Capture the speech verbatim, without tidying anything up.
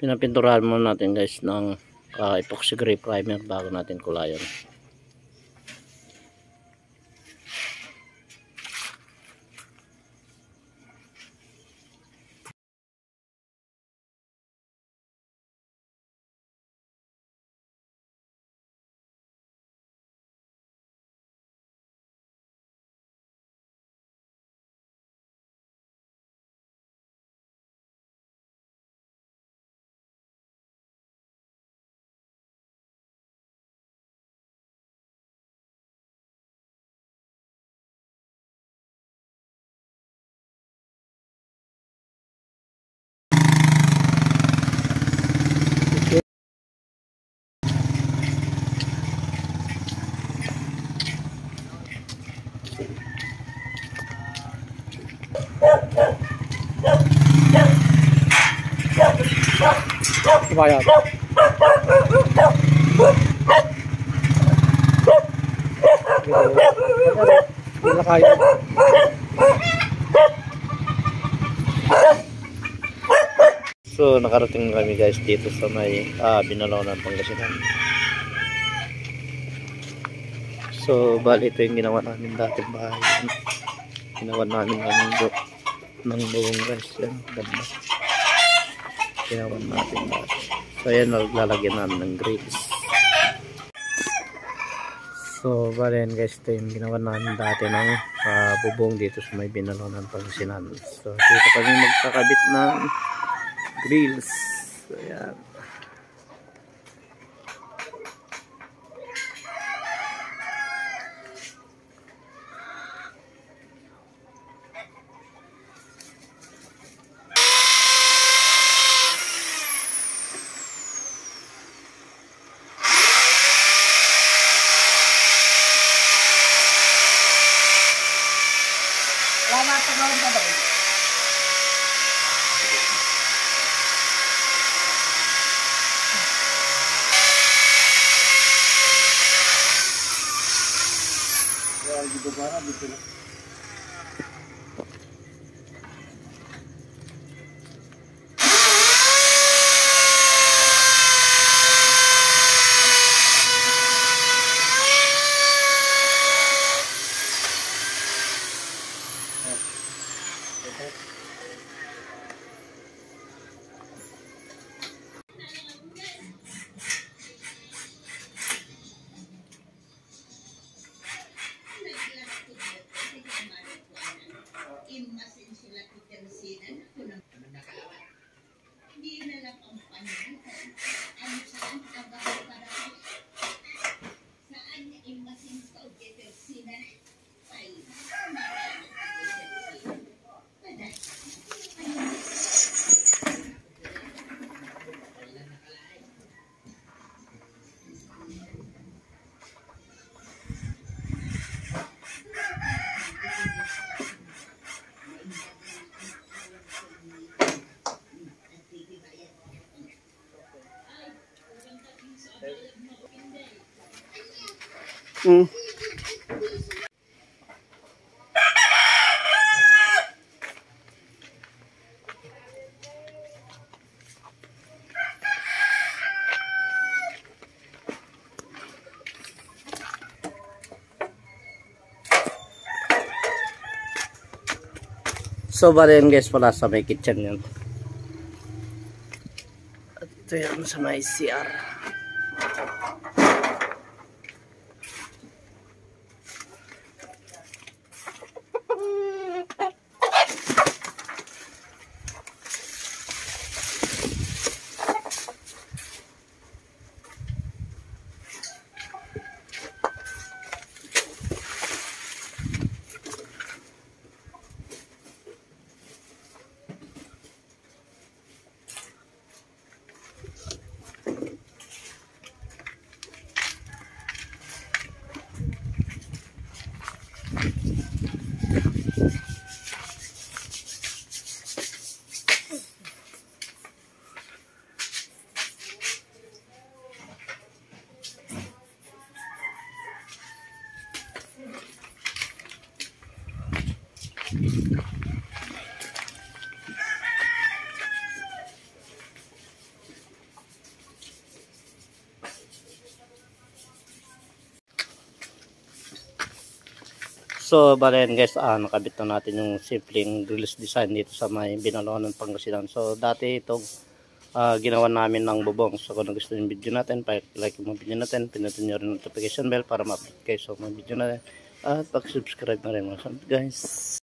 pinapinturahan muna natin guys ng uh, epoxy gray primer bago natin kulayan. Bayad. Bila kayo. So nakarating kami guys dito sa may ah, Binalonan, Pangasinan. So bali ito yung ginawa namin dating bahay. Ginawa namin namin do ng buong guys. Yan, ganda. Ginawa natin dati. So ayan, naglalagyan namin ng grills. So bali yan guys, ito yung ginawa namin dati ng uh, bubong dito sa may Binalonan, Pangasinan. So dito kami magkakabit ng grills. So ayan. Lama sa gawin ka ba? Kaya dito ba na dito na? Mm. So bali yan guys, pala sa may kitchen yan. At ito yan sa may C R. So, bale yan guys, ah, nakabit na natin yung simpleng grills design dito sa may Binalonan, Pangasinan. So, dati itong uh, ginawa namin ng bubong. So, kung gusto yung video natin, like yung video natin, pinutin nyo rin notification bell para ma-update kayo sa mga video natin. At pag-subscribe na rin mga guys.